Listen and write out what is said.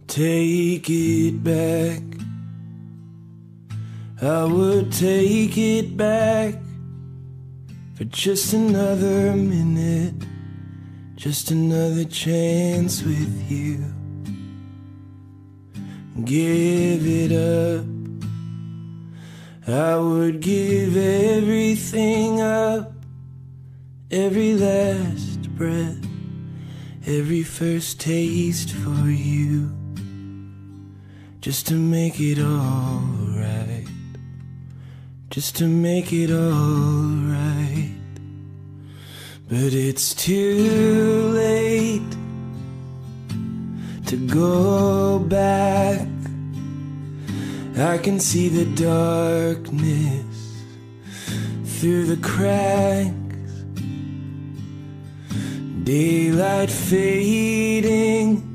take it back. I would take it back for just another minute, just another chance with you. Give it up. I would give everything up, every last breath, every first taste for you, just to make it all right, just to make it all right. But it's too late to go back. I can see the darkness through the cracks, daylight fading,